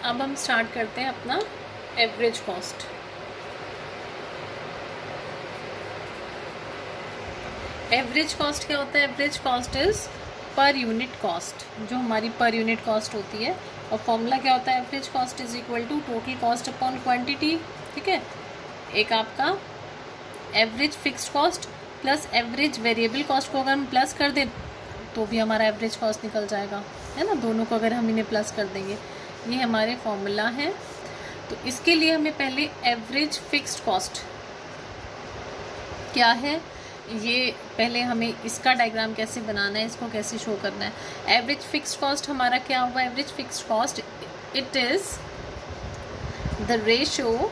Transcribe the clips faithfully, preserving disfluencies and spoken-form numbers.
अब हम स्टार्ट करते हैं अपना एवरेज कॉस्ट। एवरेज कॉस्ट क्या होता है? Average cost is per unit cost, जो हमारी पर यूनिट कॉस्ट होती है। और फॉर्मूला क्या होता है? Average cost is equal to total cost upon quantity. ठीक है, एक आपका average fixed cost plus average variable cost को अगर हम प्लस कर दें तो भी हमारा एवरेज कॉस्ट निकल जाएगा, है ना। दोनों को अगर हम इन्हें प्लस कर देंगे, ये हमारे फॉर्मूला है। तो इसके लिए हमें पहले एवरेज फिक्स्ड कॉस्ट क्या है, ये पहले हमें इसका डायग्राम कैसे बनाना है, इसको कैसे शो करना है। एवरेज फिक्स्ड कॉस्ट हमारा क्या हुआ? Average fixed cost it is the ratio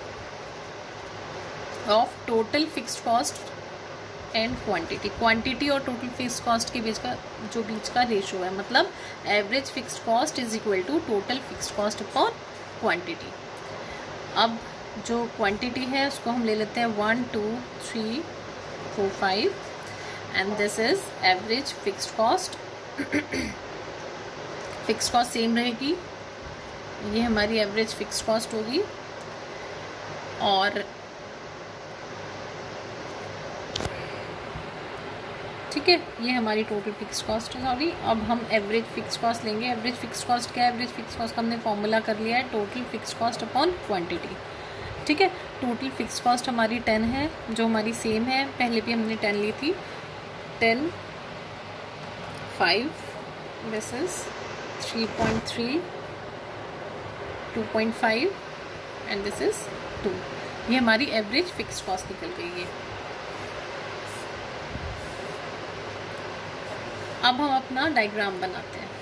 of total fixed cost and quantity. Quantity और टोटल फिक्स्ड कॉस्ट के बीच का जो बीच का रेशियो है, मतलब average fixed cost is equal to total fixed cost upon quantity. अब जो क्वांटिटी है उसको हम ले लेते हैं one two three four five and this is average fixed cost. Fixed cost same रहेगी, ये हमारी एवरेज फिक्स्ड कॉस्ट होगी। और ठीक है, ये हमारी टोटल फिक्स कॉस्ट है। सॉरी, अब हम एवरेज फिक्स कॉस्ट लेंगे। एवरेज फिक्स कॉस्ट क्या है? एवरेज फिक्स कॉस्ट का हमने फॉर्मूला कर लिया है, total fix cost upon quantity. ठीक है, टोटल फिक्स कॉस्ट हमारी टेन है, जो हमारी सेम है, पहले भी हमने टेन ली थी। Ten five, this is three point three, two point five and this is two. ये हमारी एवरेज फिक्स कॉस्ट निकल गई है। अब हम अपना डायग्राम बनाते हैं।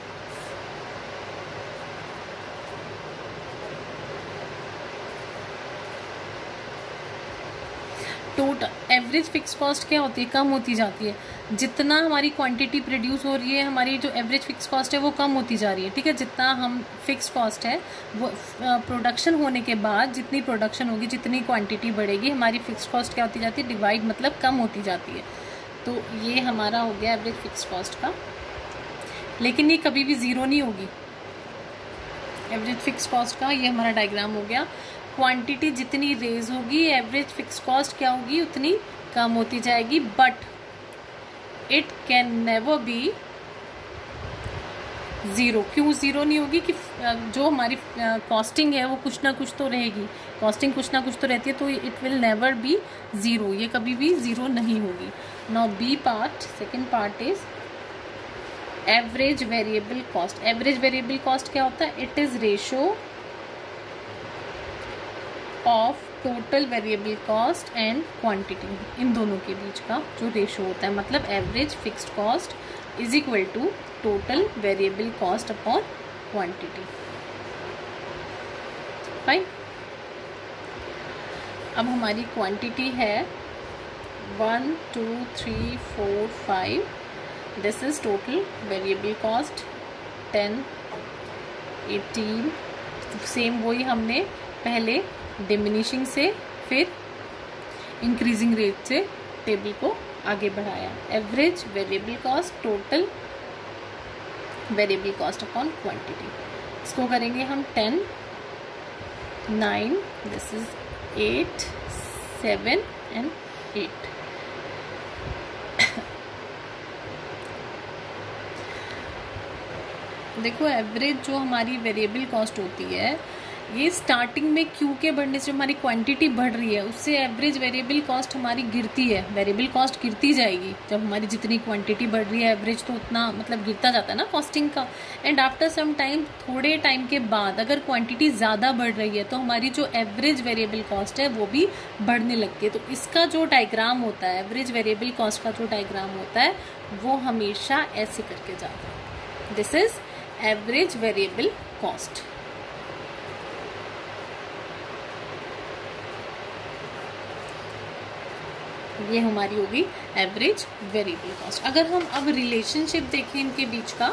टोटल एवरेज फिक्स कॉस्ट क्या होती है? कम होती जाती है। जितना हमारी क्वांटिटी प्रोड्यूस हो रही है, हमारी जो एवरेज फिक्स कॉस्ट है वो कम होती जा रही है। ठीक है, जितना हम फिक्स कॉस्ट है वो प्रोडक्शन होने के बाद जितनी प्रोडक्शन होगी, जितनी क्वांटिटी बढ़ेगी, हमारी फिक्स कॉस्ट क्या होती जाती है? डिवाइड, मतलब कम होती जाती है। तो ये हमारा हो गया एवरेज फिक्स कॉस्ट का। लेकिन ये कभी भी ज़ीरो नहीं होगी एवरेज फिक्स कॉस्ट का। ये हमारा डायग्राम हो गया। क्वांटिटी जितनी रेज होगी, एवरेज फिक्स कॉस्ट क्या होगी? उतनी कम होती जाएगी। But it can never be zero. क्यों ज़ीरो नहीं होगी? कि जो हमारी कॉस्टिंग है वो कुछ ना कुछ तो रहेगी। कॉस्टिंग कुछ ना कुछ तो रहती है, तो it will never be zero. ये कभी भी ज़ीरो नहीं होगी। Now B part, second part is average variable cost. Average variable cost क्या होता है? It is ratio of total variable cost and quantity, इन दोनों के बीच का जो रेशियो होता है। मतलब average fixed cost is equal to total variable cost upon quantity. Fine. अब हमारी क्वांटिटी है one two three four five, this is total variable cost ten eighteen. Same वही हमने पहले डिमिनिशिंग से फिर इंक्रीजिंग रेट से टेबल को आगे बढ़ाया। Average variable cost, total variable cost upon quantity. इसको करेंगे हम ten nine, this is eight seven and eight. देखो, एवरेज जो हमारी वेरिएबल कॉस्ट होती है, ये स्टार्टिंग में क्यू के बढ़ने से हमारी क्वांटिटी बढ़ रही है, उससे एवरेज वेरिएबल कॉस्ट हमारी गिरती है। वेरिएबल कॉस्ट गिरती जाएगी जब हमारी जितनी क्वांटिटी बढ़ रही है, एवरेज तो उतना मतलब गिरता जाता है ना कॉस्टिंग का। एंड आफ्टर सम टाइम, थोड़े टाइम के बाद अगर क्वांटिटी ज़्यादा बढ़ रही है तो हमारी जो एवरेज वेरिएबल कॉस्ट है वो भी बढ़ने लगती है। तो इसका जो डायग्राम होता है, एवरेज वेरिएबल कॉस्ट का जो डायग्राम होता है, वो हमेशा ऐसे करके जाता है। This is average variable cost. ये हमारी होगी एवरेज वेरिएबल कॉस्ट। अगर हम अब रिलेशनशिप देखें इनके बीच का,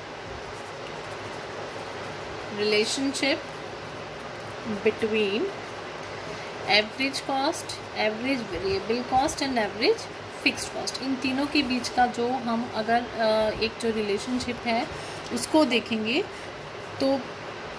relationship between average cost, average variable cost and average fixed cost, इन तीनों के बीच का जो हम अगर एक जो रिलेशनशिप है उसको देखेंगे तो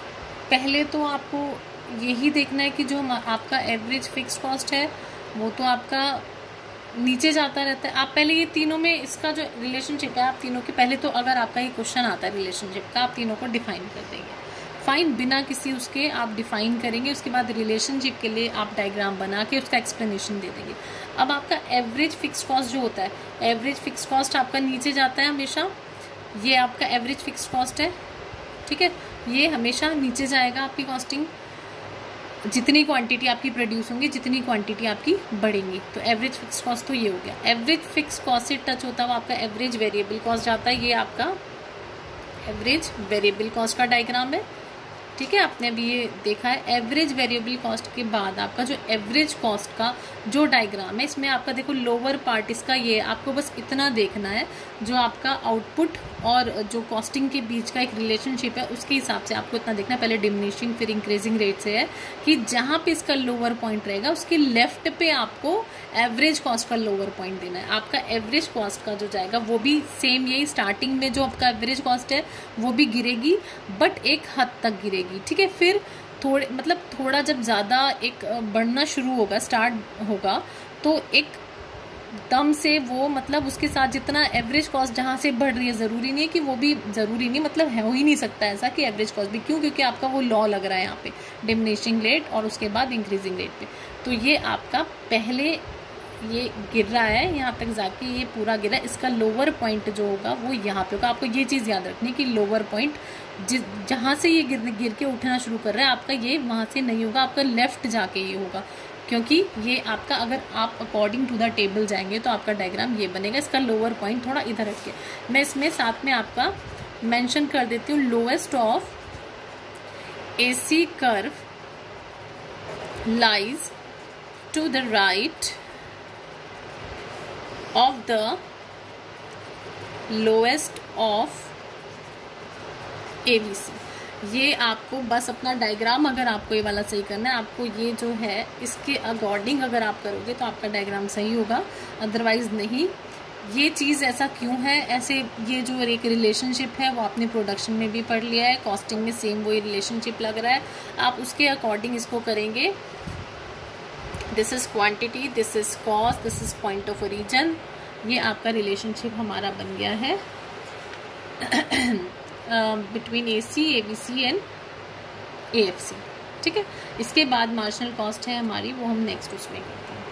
पहले तो आपको यही देखना है कि जो आपका एवरेज फिक्स कॉस्ट है वो तो आपका नीचे जाता रहता है। आप पहले ये तीनों में इसका जो रिलेशनशिप है, आप तीनों के पहले तो अगर आपका ये क्वेश्चन आता है रिलेशनशिप का, आप तीनों को डिफाइन कर देंगे। फाइन, बिना किसी उसके आप डिफाइन करेंगे, उसके बाद रिलेशनशिप के लिए आप डायग्राम बना के उसका एक्सप्लेनेशन दे देंगे। अब आपका एवरेज फिक्स कॉस्ट जो होता है, एवरेज फिक्स कॉस्ट आपका नीचे जाता है हमेशा। ये आपका एवरेज फिक्स कॉस्ट है, ठीक है, ये हमेशा नीचे जाएगा आपकी कॉस्टिंग। जितनी क्वांटिटी आपकी प्रोड्यूस होंगी, जितनी क्वांटिटी आपकी बढ़ेंगी, तो एवरेज फिक्स कॉस्ट तो ये हो गया। एवरेज फिक्स कॉस्ट से टच होता हुआ आपका एवरेज वेरिएबल कॉस्ट जाता है। ये आपका एवरेज वेरिएबल कॉस्ट का डायग्राम है, ठीक है, आपने अभी ये देखा है। एवरेज वेरिएबल कॉस्ट के बाद आपका जो एवरेज कॉस्ट का जो डायग्राम है, इसमें आपका देखो लोअर पार्ट इसका ये, आपको बस इतना देखना है जो आपका आउटपुट और जो कॉस्टिंग के बीच का एक रिलेशनशिप है, उसके हिसाब से आपको इतना देखना है। पहले डिमिनिशिंग फिर इंक्रीजिंग रेट से है कि जहां पे इसका लोअर पॉइंट रहेगा उसके लेफ्ट पे आपको एवरेज कॉस्ट का लोअर पॉइंट देना है। आपका एवरेज कॉस्ट का जो जाएगा वो भी सेम यही, स्टार्टिंग में जो आपका एवरेज कॉस्ट है वो भी गिरेगी, बट एक हद तक गिरेगी, ठीक है। फिर थोड़े मतलब थोड़ा जब ज़्यादा एक बढ़ना शुरू होगा, स्टार्ट होगा, तो एक दम से वो मतलब उसके साथ जितना एवरेज कॉस्ट जहाँ से बढ़ रही है, ज़रूरी नहीं है कि वो भी, ज़रूरी नहीं मतलब है, हो ही नहीं सकता ऐसा कि एवरेज कॉस्ट भी, क्यों, क्योंकि आपका वो लॉ लग रहा है यहाँ पे डिमिनिशिंग रेट और उसके बाद इंक्रीजिंग रेट पे। तो ये आपका पहले ये गिर रहा है, यहाँ तक जाके ये पूरा गिरा है, इसका लोअर पॉइंट जो होगा वो यहाँ पे होगा। आपको ये चीज़ याद रखनी कि लोअर पॉइंट जिस जहाँ से ये गिर गिर के उठना शुरू कर रहा है आपका, ये वहाँ से नहीं होगा, आपका लेफ्ट जाके ये होगा, क्योंकि ये आपका, अगर आप अकॉर्डिंग टू द टेबल जाएंगे तो आपका डायग्राम ये बनेगा। इसका लोअर पॉइंट थोड़ा इधर रख के मैं इसमें साथ में आपका मेंशन कर देती हूँ। Lowest of AC curve lies to the right of the lowest of A B C। ये आपको बस अपना डायग्राम, अगर आपको ये वाला सही करना है, आपको ये जो है इसके अकॉर्डिंग अगर आप करोगे तो आपका डायग्राम सही होगा, अदरवाइज नहीं। ये चीज़ ऐसा क्यों है, ऐसे ये जो एक रिलेशनशिप है वो आपने प्रोडक्शन में भी पढ़ लिया है, कॉस्टिंग में सेम वही रिलेशनशिप लग रहा है, आप उसके अकॉर्डिंग इसको करेंगे। This is quantity, this is cost, this is point of origin. ये आपका रिलेशनशिप हमारा बन गया है between A C, A B C and A F C, ठीक है। इसके बाद मार्जिनल कॉस्ट है हमारी, वो हम नेक्स्ट उसमें करते हैं।